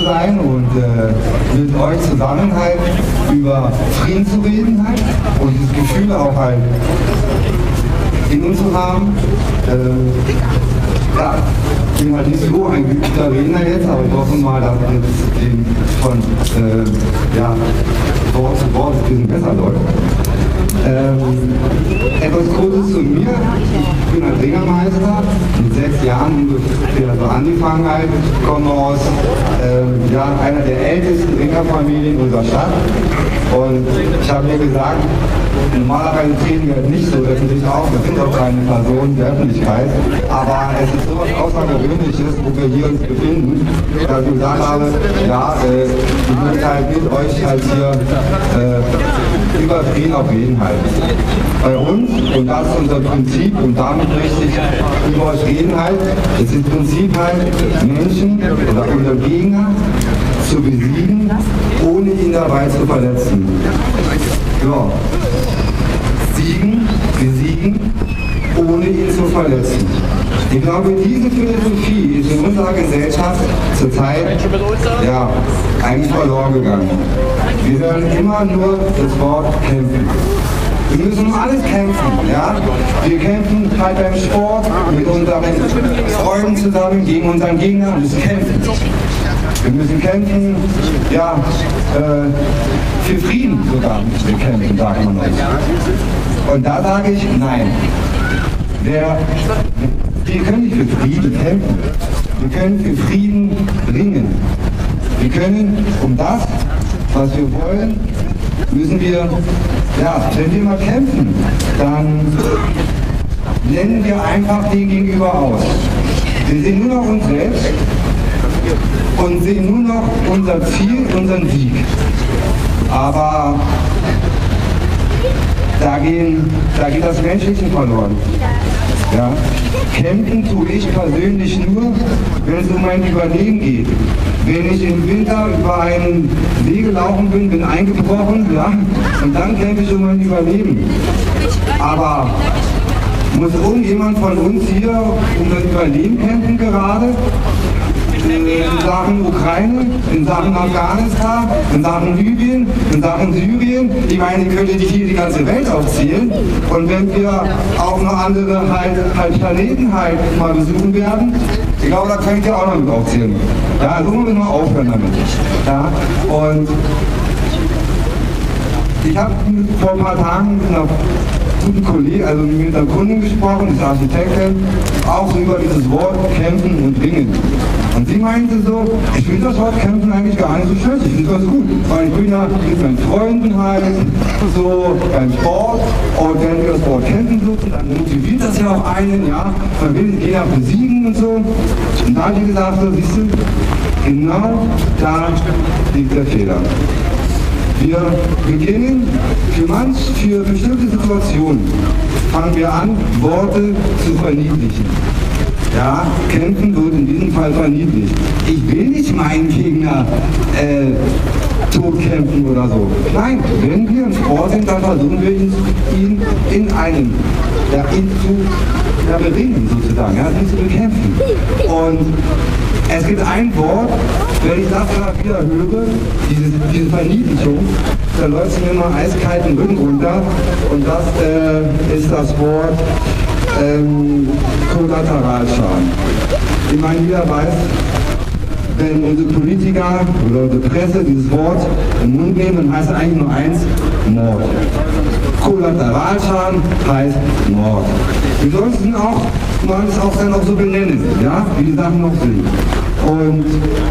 sein und mit euch zusammen halt über Frieden zu reden halt und das Gefühl auch halt in uns zu haben. Ja, ich bin halt nicht so ein geübter Redner jetzt, aber ich hoffe mal, dass es den von Wort zu Wort ein bisschen besser läuft. Etwas Kurzes zu mir. Ich bin ein Ringermeister, mit 6 Jahren ungefähr so angefangen halt, komme aus einer der ältesten Ringerfamilien unserer Stadt und ich habe mir gesagt, normalerweise treten wir nicht so öffentlich auf, wir sind auch keine Personen der Öffentlichkeit, aber es ist so was Außergewöhnliches, wo wir hier uns befinden, dass ich gesagt habe, ja, ich möchte halt mit euch halt hier über Frieden auf jeden halt. Bei uns, und das ist unser Prinzip, und damit möchte ich über euch reden halt, es ist im Prinzip halt, Menschen oder unsere Gegner zu besiegen, ohne ihn dabei zu verletzen. Ja. Besiegen, ohne ihn zu verletzen. Ich glaube, diese Philosophie ist in unserer Gesellschaft zurzeit eigentlich verloren gegangen. Wir hören immer nur das Wort kämpfen. Wir müssen um alles kämpfen, ja? Wir kämpfen halt beim Sport mit unseren Freunden zusammen gegen unseren Gegner und müssen kämpfen. Wir müssen kämpfen, für Frieden sogar müssen wir kämpfen, sagt man uns. Und da sage ich, nein. Wir können nicht für Frieden kämpfen. Wir können für Frieden ringen. Wir können um das, was wir wollen, müssen wir, wenn wir mal kämpfen, dann blenden wir einfach den Gegenüber aus. Wir sehen nur noch uns selbst und sehen nur noch unser Ziel, unseren Sieg. Aber da geht das Menschliche verloren. Ja? Kämpfen tue ich persönlich nur, wenn es um mein Überleben geht. Wenn ich im Winter über einen See gelaufen bin eingebrochen, und dann kämpfe ich um mein Überleben. Aber muss irgendjemand von uns hier um das Überleben kämpfen gerade? In Sachen Ukraine, in Sachen Afghanistan, in Sachen Libyen, in Sachen Syrien. Ich meine, ich könnte hier die ganze Welt aufzählen. Und wenn wir auch noch andere halt Planeten halt mal besuchen werden, ich glaube, da könnt ihr auch noch mit aufzählen. Ja, so müssen wir aufhören damit. Ja, und ich habe vor ein paar Tagen mit einer guten Kollegin, also mit einer Kundin gesprochen, die ist Architektin, auch so über dieses Wort kämpfen und ringen. Und sie meinte so, ich finde das Wort kämpfen eigentlich gar nicht so schlecht, ich finde das gut, weil ich bin ja mit meinen Freunden halt so beim Sport und wenn wir das Wort kämpfen suchen, dann motiviert das ja auch einen, man will jeder besiegen und so. Und da habe ich gesagt, so, siehst du, genau da liegt der Fehler. Wir beginnen für bestimmte Situationen, fangen wir an, Worte zu verniedlichen. Ja, kämpfen wird in diesem Fall verniedlicht. Ich will nicht meinen Gegner totkämpfen oder so. Nein, wenn wir im Sport sind, dann versuchen wir ihn in einem, ihn zu beringen sozusagen, ihn zu bekämpfen. Und es gibt ein Wort, wenn ich das immer wieder höre, diese Verniedlichung, da läuft es mir immer eiskalt den Rücken runter und das ist das Wort Kollateralschaden. Ich meine, jeder weiß, wenn unsere Politiker oder unsere Presse dieses Wort im Mund nehmen, dann heißt es eigentlich nur eins, Mord. Kollateralschaden heißt Mord. Wir sollten man es auch dann auch so benennen, wie die Sachen noch sind. Und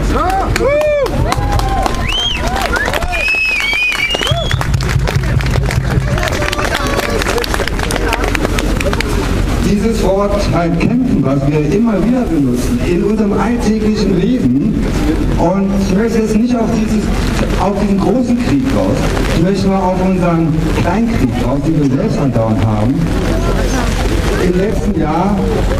dieses Wort halt kämpfen, was wir immer wieder benutzen, in unserem alltäglichen Leben. Und ich möchte jetzt nicht auf diesen großen Krieg raus, ich möchte mal auf unseren Kleinkrieg raus, den wir selbst andauernd haben. Im letzten Jahr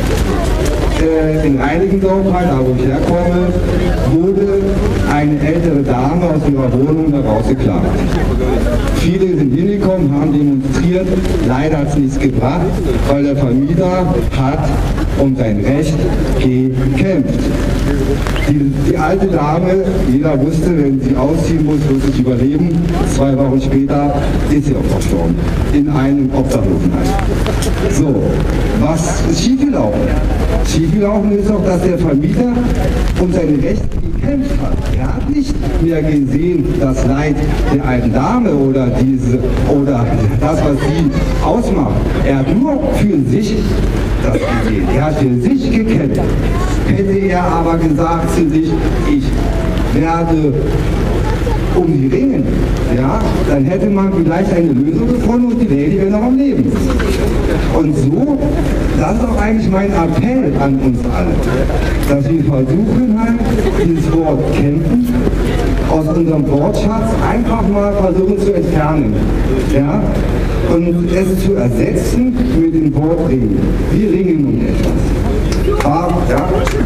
in Reinickendorf, da wo ich herkomme, wurde eine ältere Dame aus ihrer Wohnung herausgeklagt. Viele sind hingekommen, haben demonstriert, leider hat es nichts gebracht, weil der Vermieter hat um sein Recht gekämpft. Die alte Dame, jeder wusste, wenn sie ausziehen muss, wird sie überleben. 2 Wochen später ist sie auch verstorben. In einem Obdachlosenheim. So, was ist schiefgelaufen? Schiefgelaufen ist auch, dass der Vermieter um seine Rechte gekämpft hat. Er hat nicht mehr gesehen, das Leid der alten Dame oder das, was sie ausmacht. Er hat nur für sich das gesehen. Er hat für sich gekämpft. Hätte er aber gesagt zu sich, ich werde um die ringen, ja, dann hätte man vielleicht eine Lösung gefunden und die Lady wäre noch am Leben. Und so, das ist auch eigentlich mein Appell an uns alle, dass wir versuchen halt, dieses Wort kämpfen aus unserem Wortschatz einfach mal versuchen zu entfernen, ja, und es zu ersetzen mit dem Wort ringen. Wir ringen um etwas. Ja.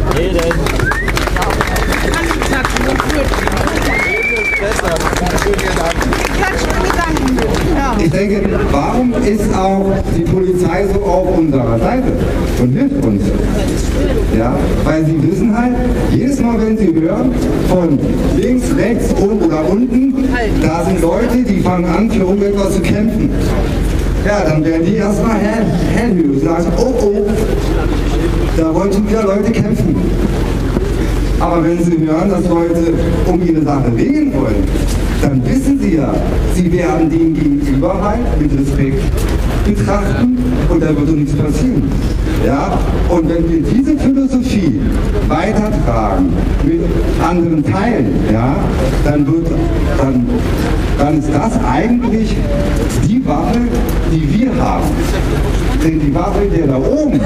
Ich denke, warum ist auch die Polizei so auf unserer Seite und hilft uns? Ja, weil sie wissen halt, jedes Mal, wenn sie hören, von links, rechts, oben oder unten, da sind Leute, die fangen an, für irgendetwas zu kämpfen. Ja, dann werden die erstmal hellhörig und sagen, oh oh, da wollen schon wieder Leute kämpfen. Aber wenn Sie hören, dass Leute um ihre Sache reden wollen, dann wissen Sie ja, Sie werden dem gegenüber halt mit Respekt betrachten und da wird doch nichts passieren. Ja? Und wenn wir diese Philosophie weitertragen, mit anderen teilen, ja, dann ist das eigentlich die Waffe, die wir haben. Denn die Waffe, der da oben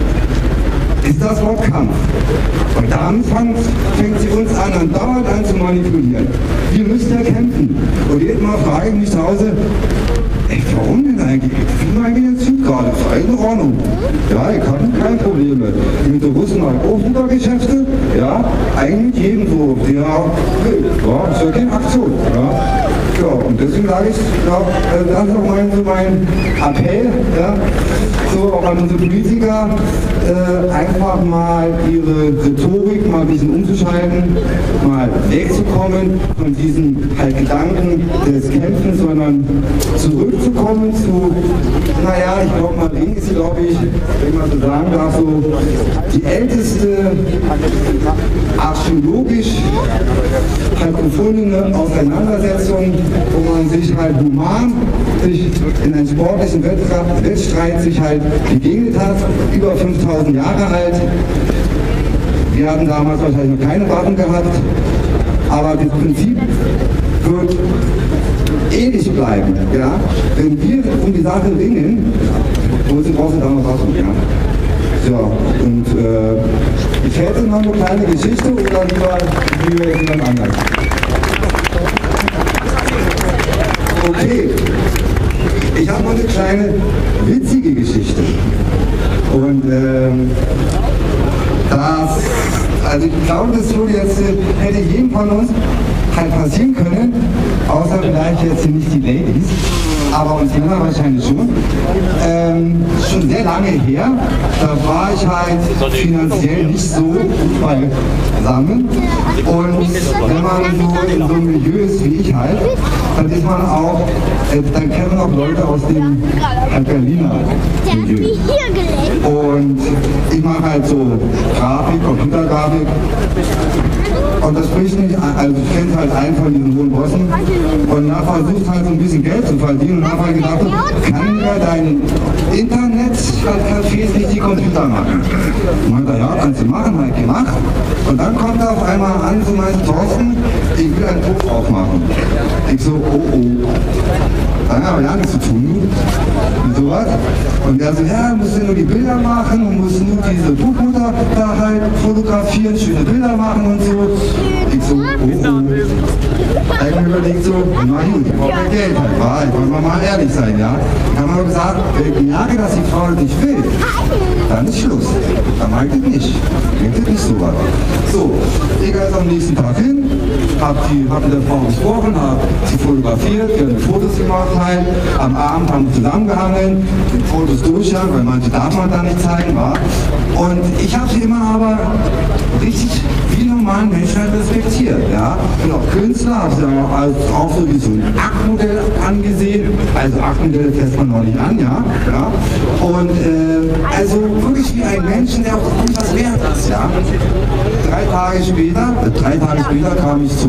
ist das Wort Kampf. Und dann fängt sie uns an, dauernd an zu manipulieren. Wir müssen ja kämpfen. Und jedes Mal frage ich mich zu Hause, echt, warum denn eigentlich? Ich bin eigentlich jetzt gerade, ist alles in Ordnung. Ja, ich habe keine Probleme. Mit den Russen habe ich auch wieder Geschäfte. Ja, eigentlich jeden so. Ja, ist ja keine Aktion. Ja, und deswegen sage ich, ja, das ist auch mein Appell, ja, so auch an unsere Politiker, einfach mal ihre Rhetorik mal ein bisschen umzuschalten, mal wegzukommen von diesen halt Gedanken des Kämpfens, sondern zurückzukommen zu, naja, ich glaube mal, Ring ist, glaube ich, wenn man so sagen darf, so die älteste archäologisch halt gefundene Auseinandersetzung, wo man sich halt human in einem sportlichen Wettstreit sich halt begegnet hat, über 5000 Jahre alt. Wir hatten damals wahrscheinlich noch keine Waffen gehabt, aber das Prinzip wird ewig bleiben. Ja? Wenn wir um die Sache ringen, brauchen wir damals Waffen. Ja? Ja, und ich hätte noch eine kleine Geschichte oder lieber jemand anders. Okay, ich habe noch eine kleine witzige Geschichte. Und also ich glaube, das würde jetzt, hätte jedem von uns halt passieren können, außer vielleicht jetzt nicht die Ladies, aber uns Männer wahrscheinlich schon. Schon sehr lange her, da war ich halt finanziell nicht so gut beisammen. Und wenn man so in so einem Milieu ist wie ich halt, dann ist man auch, dann kennen auch Leute aus dem Berliner Milieu. Und ich mache halt so Grafik, Computergrafik. Und das spricht nicht, also ich kenne halt einen von diesen hohen Bossen und nachher versucht halt so ein bisschen Geld zu verdienen und nachher gedacht, kann ja dein Internet-Cafés nicht die Computer machen? Und meinte, ja, kannst du machen, halt gemacht. Und dann kommt er auf einmal an, so meinte Thorsten, ich will ein Buch aufmachen. Ich so, oh oh. Dann haben wir ja nichts zu tun, und sowas. Und der so, ja, musst du nur die Bilder machen und musst nur diese Buchmutter da halt fotografieren, schöne Bilder machen und so. Ich so, oh oh. Eigentlich überlegt so, na gut, ich brauche kein Geld halt, war. Ich wollte mal ehrlich sein, ja. Dann haben wir gesagt, wenn ich merke, dass die Frau das nicht will, dann ist Schluss. Dann mag ich das nicht. Denkt das nicht so was. So, ich gehe jetzt am nächsten Tag hin, hab mit der Frau gesprochen, hab sie fotografiert, wir haben Fotos gemacht halt. Am Abend haben wir zusammengehangen, die Fotos durchgegangen, weil manche darf man da nicht zeigen, war. Und ich habe sie immer aber richtig wie normal normalen Menschen halt respektiert, ja. Und auch Künstler habe ich ja auch so wie so ein Aktmodell angesehen, also Aktmodell fässt man noch nicht an, ja. Und also wirklich wie ein Menschen, der auch etwas wert ist, ja. 3 Tage später kam ich zu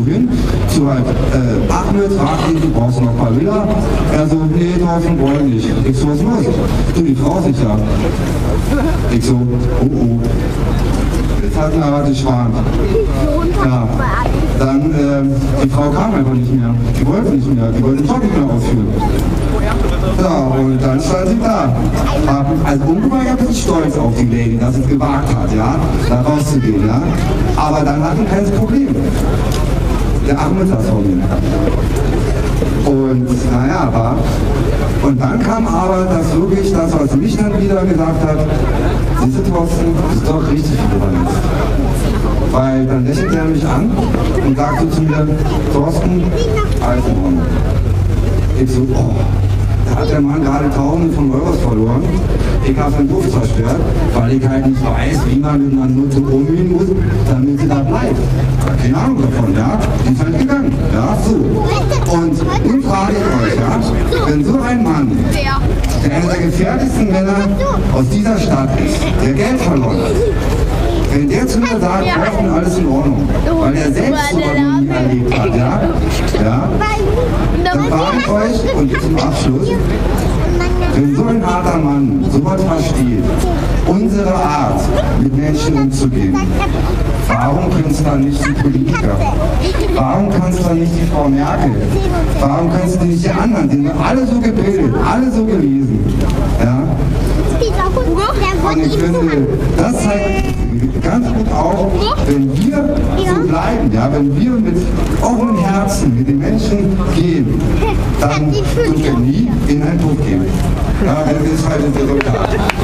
Ahmed, fragte ihn, du brauchst noch ein paar Bilder? Er so, nee, Thorsten, wollte nicht. Ich so, was ist los? Du, die Frau ist nicht da. Ich so, oh. Jetzt hatten wir aber die Schwan. Ja, dann, die Frau kam einfach nicht mehr. Die wollte nicht mehr, die wollte den Job nicht mehr ausführen. Ja, und dann stand sie da. Also ungemein bin ich stolz auf die Lady, dass sie es gewagt hat, ja, da rauszugehen, ja. Aber dann hatten wir kein Problem. Der Ahmed saß vor mir. Und naja, und dann kam aber das wirklich, das was mich dann wieder gesagt hat, siehst du Thorsten, das ist doch richtig geworden. Weil dann lächelte er mich an und sagte zu mir, Thorsten, alles in Ordnung. Ich so, oh, da hat der Mann gerade Tausende von Euros verloren. Ich habe seinen Duft zerstört, weil ich halt nicht weiß, wie man mit einer Nutte umgehen muss, damit sie da bleibt. Keine Ahnung davon, ja? Die ist halt gegangen, ja? So. Und nun frage ich euch, ja? Wenn so ein Mann, der einer der gefährlichsten Männer aus dieser Stadt ist, der Geld verloren hat, wenn der zu mir sagt, Thorsten, alles in Ordnung, weil er selbst sogar noch nie erlebt hat, ja? Dann frage ich euch, und zum Abschluss, wenn so ein harter Mann sowas versteht, unsere Art, mit Menschen umzugehen, warum können es dann nicht die Politiker? Warum kann es dann nicht die Frau Merkel? Warum können es nicht die anderen? Die sind alle so gebildet, alle so gelesen. Ja? Und ich finde, das zeigt ganz gut auf, wenn wir so bleiben, ja, wenn wir mit offenem Herzen mit den Menschen gehen, dann dürfen wir nie in ein Tod gehen. Ja, das ist halt ein Resultat.